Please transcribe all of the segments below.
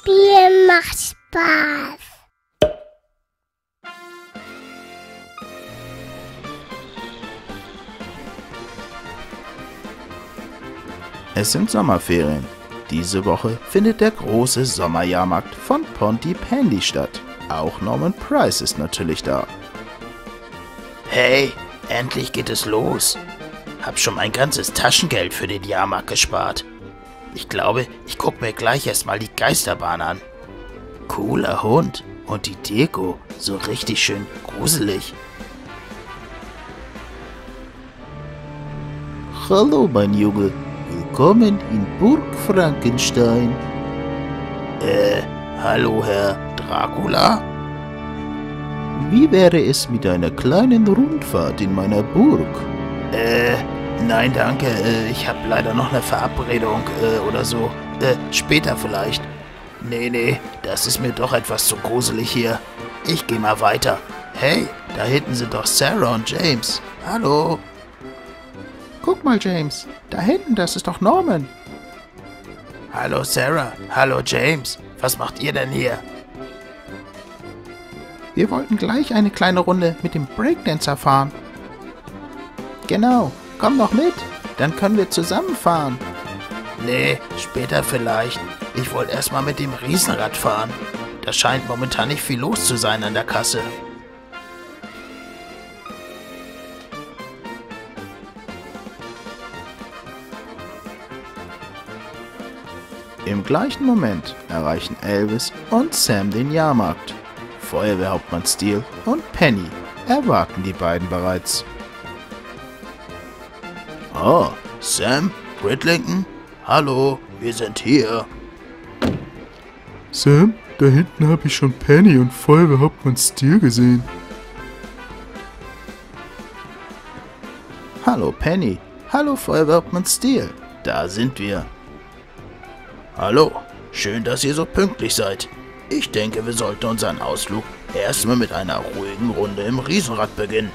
Spielen macht Spaß. Es sind Sommerferien. Diese Woche findet der große Sommerjahrmarkt von Pontypandy statt. Auch Norman Price ist natürlich da. Hey, endlich geht es los. Hab schon mein ganzes Taschengeld für den Jahrmarkt gespart. Ich glaube, ich guck mir gleich erstmal die Geisterbahn an. Cooler Hund und die Deko, so richtig schön gruselig. Hallo, mein Junge. Willkommen in Burg Frankenstein. Hallo, Herr Dracula? Wie wäre es mit einer kleinen Rundfahrt in meiner Burg? Nein, danke. Ich habe leider noch eine Verabredung oder so. Später vielleicht. Nee, das ist mir doch etwas zu gruselig hier. Ich gehe mal weiter. Hey, da hinten sind doch Sarah und James. Hallo. Guck mal, James. Da hinten, das ist doch Norman. Hallo, Sarah. Hallo, James. Was macht ihr denn hier? Wir wollten gleich eine kleine Runde mit dem Breakdancer fahren. Genau. Komm doch mit. Dann können wir zusammenfahren. Nee, später vielleicht. Ich wollte erstmal mit dem Riesenrad fahren. Da scheint momentan nicht viel los zu sein an der Kasse. Im gleichen Moment erreichen Elvis und Sam den Jahrmarkt. Feuerwehrhauptmann Steele und Penny erwarten die beiden bereits. Oh, Sam, Bridlington? Hallo, wir sind hier. Sam, da hinten habe ich schon Penny und Feuerwehrhauptmann Steele gesehen. Hallo Penny, hallo Feuerwehrhauptmann Steele, da sind wir. Hallo, schön, dass ihr so pünktlich seid. Ich denke, wir sollten unseren Ausflug erstmal mit einer ruhigen Runde im Riesenrad beginnen.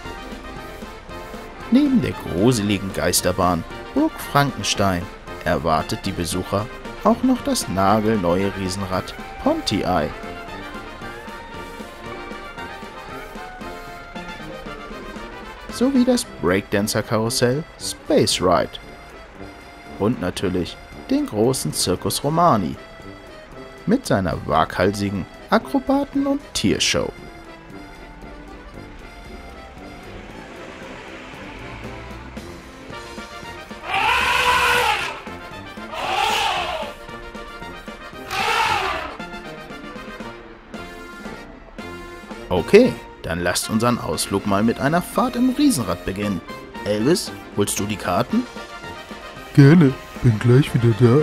Neben der gruseligen Geisterbahn Burg Frankenstein erwartet die Besucher auch noch das nagelneue Riesenrad Ponty Eye. Sowie das Breakdancer-Karussell Space Ride. Und natürlich den großen Circus Romani mit seiner waghalsigen Akrobaten- und Tiershow. Okay, dann lasst unseren Ausflug mal mit einer Fahrt im Riesenrad beginnen. Elvis, holst du die Karten? Gerne, bin gleich wieder da.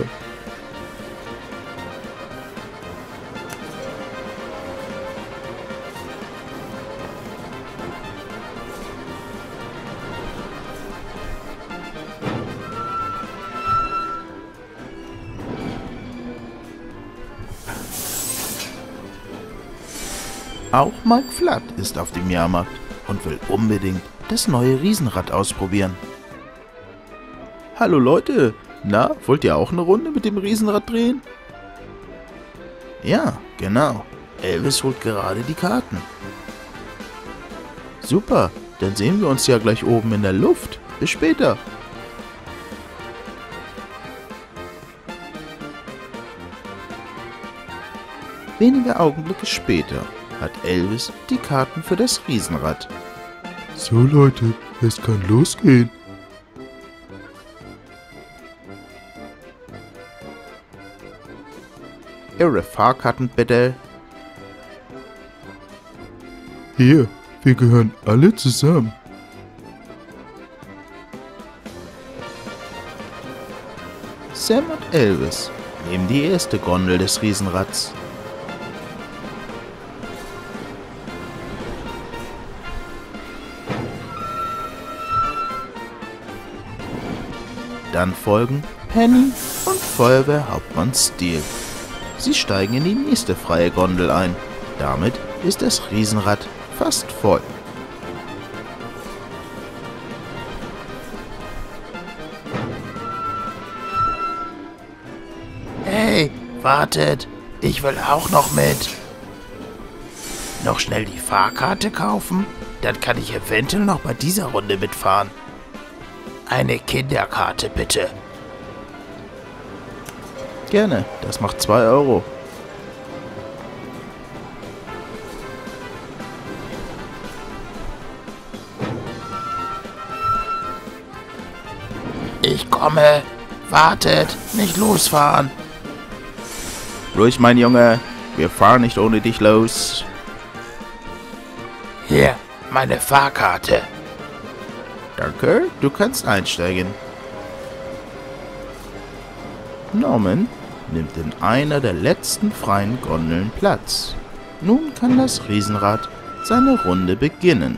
Auch Mike Flood ist auf dem Jahrmarkt und will unbedingt das neue Riesenrad ausprobieren. Hallo Leute, na, wollt ihr auch eine Runde mit dem Riesenrad drehen? Ja, genau. Elvis holt gerade die Karten. Super, dann sehen wir uns ja gleich oben in der Luft. Bis später. Wenige Augenblicke später hat Elvis die Karten für das Riesenrad. So Leute, es kann losgehen. Ihre Fahrkarten bitte. Hier, wir gehören alle zusammen. Sam und Elvis nehmen die erste Gondel des Riesenrads. Dann folgen Penny und Feuerwehrhauptmann Steele. Sie steigen in die nächste freie Gondel ein. Damit ist das Riesenrad fast voll. Hey, wartet! Ich will auch noch mit. Noch schnell die Fahrkarte kaufen? Dann kann ich eventuell noch bei dieser Runde mitfahren. Eine Kinderkarte, bitte. Gerne, das macht 2 Euro. Ich komme. Wartet, nicht losfahren. Ruhig, mein Junge, wir fahren nicht ohne dich los. Hier, meine Fahrkarte. Danke, du kannst einsteigen. Norman nimmt in einer der letzten freien Gondeln Platz. Nun kann das Riesenrad seine Runde beginnen.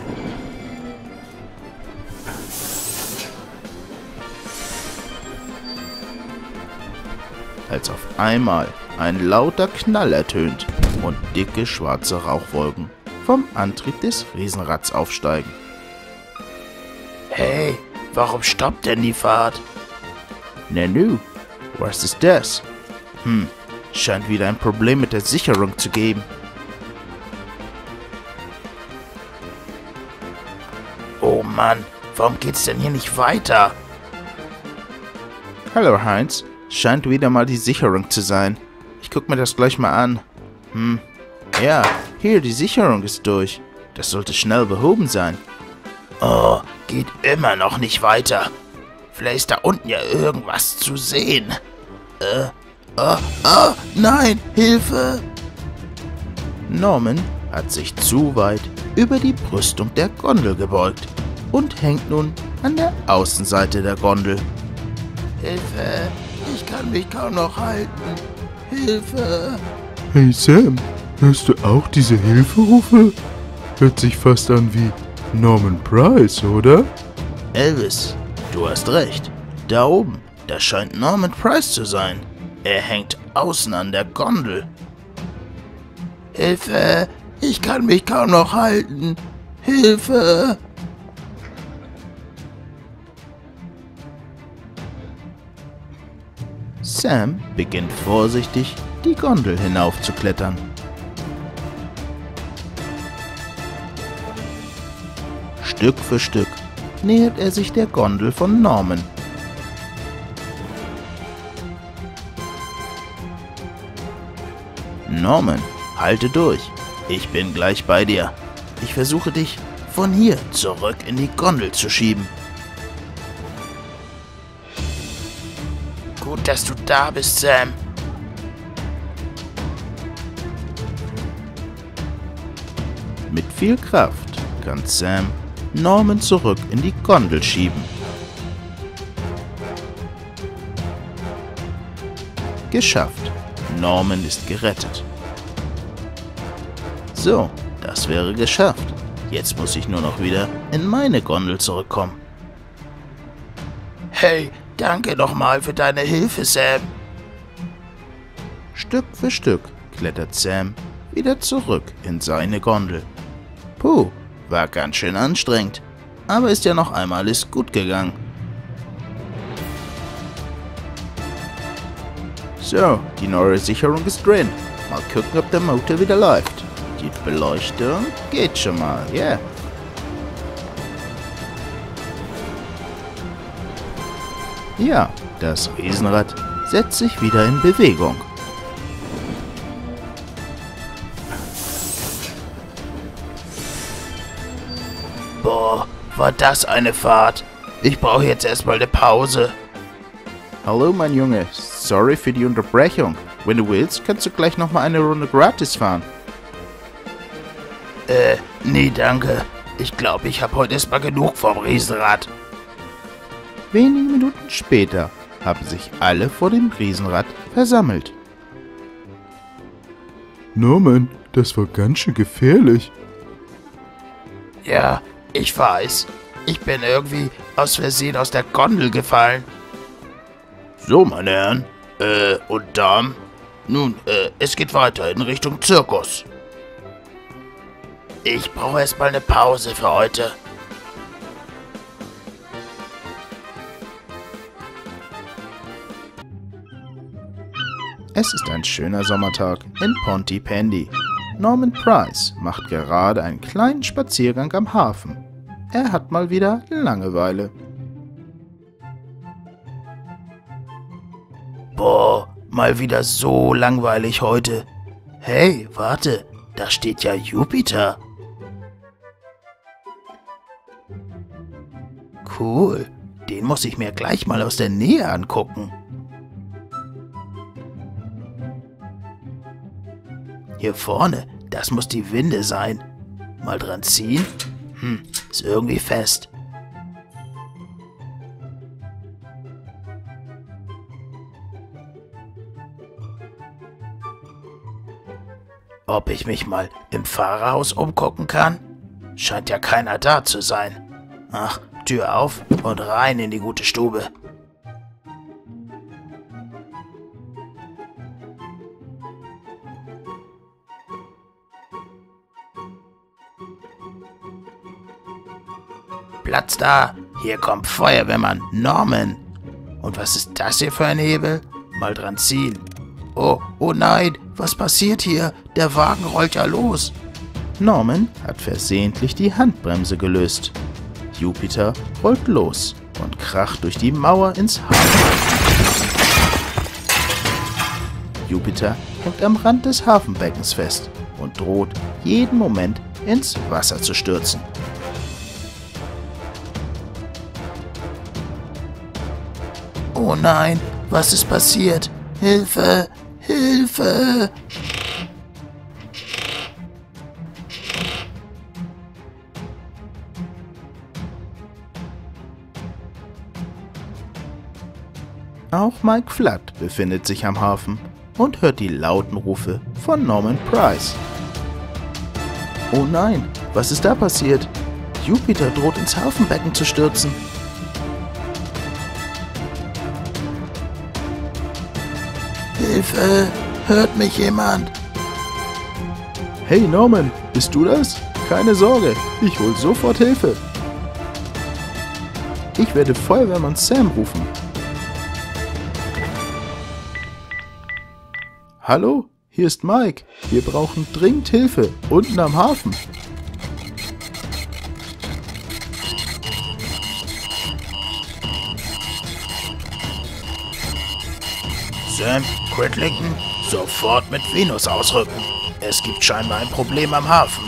Als auf einmal ein lauter Knall ertönt und dicke schwarze Rauchwolken vom Antrieb des Riesenrads aufsteigen. Hey, warum stoppt denn die Fahrt? Nanu, was ist das? Scheint wieder ein Problem mit der Sicherung zu geben. Oh Mann, warum geht's denn hier nicht weiter? Hallo Heinz, scheint wieder mal die Sicherung zu sein. Ich guck mir das gleich mal an. Ja, hier, die Sicherung ist durch. Das sollte schnell behoben sein. Oh, geht immer noch nicht weiter. Vielleicht ist da unten ja irgendwas zu sehen. Nein, Hilfe! Norman hat sich zu weit über die Brüstung der Gondel gebeugt und hängt nun an der Außenseite der Gondel. Hilfe! Ich kann mich kaum noch halten. Hilfe! Hey Sam, hörst du auch diese Hilferufe? Hört sich fast an wie Norman Price, oder? Elvis, du hast recht. Da oben, das scheint Norman Price zu sein. Er hängt außen an der Gondel. Hilfe! Ich kann mich kaum noch halten. Hilfe! Sam beginnt vorsichtig, die Gondel hinaufzuklettern. Stück für Stück nähert er sich der Gondel von Norman. Norman, halte durch. Ich bin gleich bei dir. Ich versuche dich von hier zurück in die Gondel zu schieben. Gut, dass du da bist, Sam. Mit viel Kraft kann Sam Norman zurück in die Gondel schieben. Geschafft. Norman ist gerettet. So, das wäre geschafft. Jetzt muss ich nur noch wieder in meine Gondel zurückkommen. Hey, danke nochmal für deine Hilfe, Sam. Stück für Stück klettert Sam wieder zurück in seine Gondel. Puh, war ganz schön anstrengend, aber ist ja noch einmal alles gut gegangen. So, die neue Sicherung ist drin. Mal gucken, ob der Motor wieder läuft. Die Beleuchtung geht schon mal, ja. Yeah. Ja, das Riesenrad setzt sich wieder in Bewegung. Boah, war das eine Fahrt. Ich brauche jetzt erstmal eine Pause. Hallo mein Junge, sorry für die Unterbrechung. Wenn du willst, kannst du gleich nochmal eine Runde gratis fahren. Nee, danke. Ich glaube, ich habe heute erstmal genug vom Riesenrad. Wenige Minuten später haben sich alle vor dem Riesenrad versammelt. Norman, das war ganz schön gefährlich. Ja, ich weiß. Ich bin irgendwie aus Versehen aus der Gondel gefallen. So, meine Herren, Und Damen? Nun, es geht weiter in Richtung Zirkus. Ich brauche erstmal eine Pause für heute. Es ist ein schöner Sommertag in Pontypandy. Norman Price macht gerade einen kleinen Spaziergang am Hafen. Er hat mal wieder Langeweile. Boah, mal wieder so langweilig heute. Hey, warte, da steht ja Jupiter. Cool, den muss ich mir gleich mal aus der Nähe angucken. Hier vorne, das muss die Winde sein. Mal dran ziehen. Ist irgendwie fest. Ob ich mich mal im Fahrerhaus umgucken kann? Scheint ja keiner da zu sein. Ach, Tür auf und rein in die gute Stube. Platz da! Hier kommt Feuerwehrmann Norman. Und was ist das hier für ein Hebel? Mal dran ziehen. Oh nein, was passiert hier? Der Wagen rollt ja los. Norman hat versehentlich die Handbremse gelöst. Jupiter rollt los und kracht durch die Mauer ins Hafen. Jupiter hängt am Rand des Hafenbeckens fest und droht jeden Moment ins Wasser zu stürzen. Oh nein, was ist passiert? Hilfe! Hilfe! Auch Mike Flood befindet sich am Hafen und hört die lauten Rufe von Norman Price. Oh nein, was ist da passiert? Jupiter droht ins Hafenbecken zu stürzen. Hilfe! Hört mich jemand? Hey Norman, bist du das? Keine Sorge, ich hol sofort Hilfe. Ich werde Feuerwehrmann Sam rufen. Hallo, hier ist Mike. Wir brauchen dringend Hilfe, unten am Hafen. Sam, Cridlington, sofort mit Venus ausrücken. Es gibt scheinbar ein Problem am Hafen.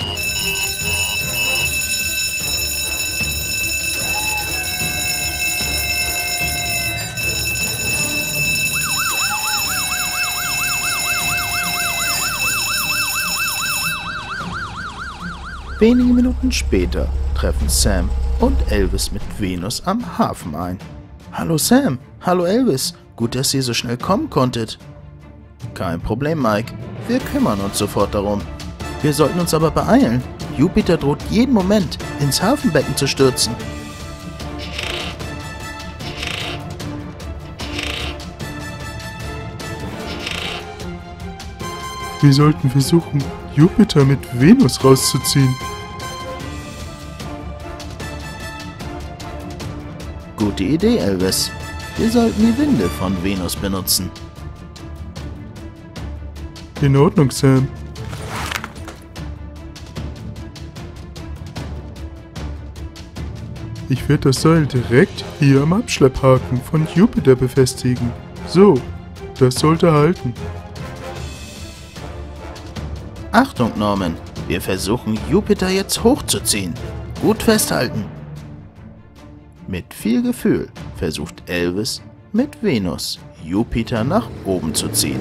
Wenige Minuten später treffen Sam und Elvis mit Venus am Hafen ein. Hallo Sam, hallo Elvis, gut, dass ihr so schnell kommen konntet. Kein Problem, Mike, wir kümmern uns sofort darum. Wir sollten uns aber beeilen. Jupiter droht jeden Moment ins Hafenbecken zu stürzen. Wir sollten versuchen, Jupiter mit Venus rauszuziehen. Gute Idee, Elvis. Wir sollten die Winde von Venus benutzen. In Ordnung, Sam. Ich werde das Seil direkt hier am Abschlepphaken von Jupiter befestigen. So, das sollte halten. Achtung, Norman. Wir versuchen, Jupiter jetzt hochzuziehen. Gut festhalten. Mit viel Gefühl versucht Elvis, mit Venus Jupiter nach oben zu ziehen.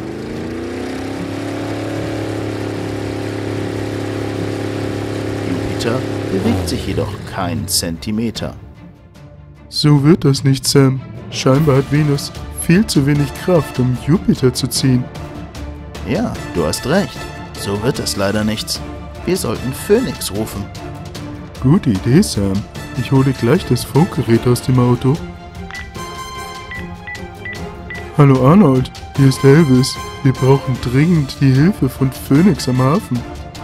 Jupiter bewegt sich jedoch keinen Zentimeter. So wird das nicht, Sam. Scheinbar hat Venus viel zu wenig Kraft, um Jupiter zu ziehen. Ja, du hast recht. So wird es leider nichts. Wir sollten Phoenix rufen. Gute Idee, Sam. Ich hole gleich das Funkgerät aus dem Auto. Hallo Arnold, hier ist Elvis. Wir brauchen dringend die Hilfe von Phoenix am Hafen.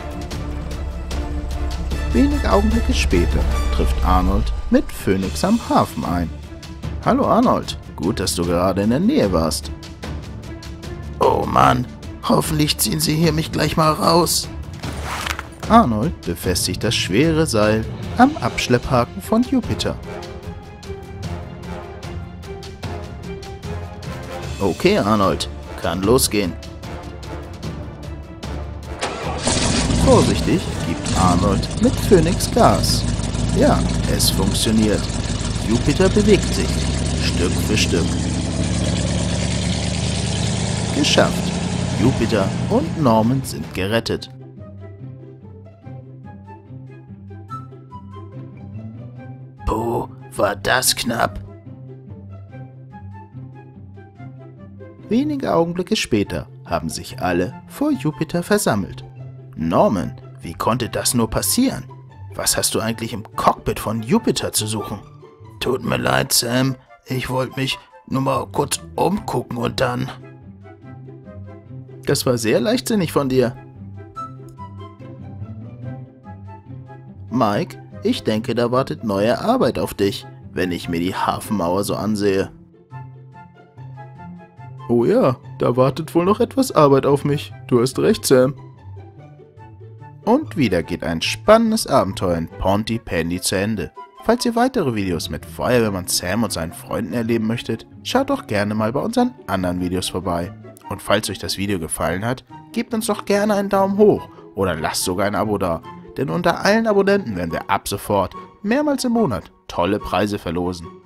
Wenige Augenblicke später trifft Arnold mit Phoenix am Hafen ein. Hallo Arnold, gut, dass du gerade in der Nähe warst. Oh Mann, hoffentlich ziehen sie hier mich gleich mal raus. Arnold befestigt das schwere Seil am Abschlepphaken von Jupiter. Okay, Arnold, kann losgehen. Vorsichtig gibt Arnold mit Phoenix Gas. Ja, es funktioniert. Jupiter bewegt sich, Stück für Stück. Geschafft. Jupiter und Norman sind gerettet. Puh, war das knapp. Wenige Augenblicke später haben sich alle vor Jupiter versammelt. Norman, wie konnte das nur passieren? Was hast du eigentlich im Cockpit von Jupiter zu suchen? Tut mir leid, Sam. Ich wollte mich nur mal kurz umgucken und dann... Das war sehr leichtsinnig von dir. Mike, ich denke, da wartet neue Arbeit auf dich, wenn ich mir die Hafenmauer so ansehe. Oh ja, da wartet wohl noch etwas Arbeit auf mich. Du hast recht, Sam. Und wieder geht ein spannendes Abenteuer in Pontypandy zu Ende. Falls ihr weitere Videos mit Feuerwehrmann Sam und seinen Freunden erleben möchtet, schaut doch gerne mal bei unseren anderen Videos vorbei. Und falls euch das Video gefallen hat, gebt uns doch gerne einen Daumen hoch oder lasst sogar ein Abo da. Denn unter allen Abonnenten werden wir ab sofort mehrmals im Monat tolle Preise verlosen.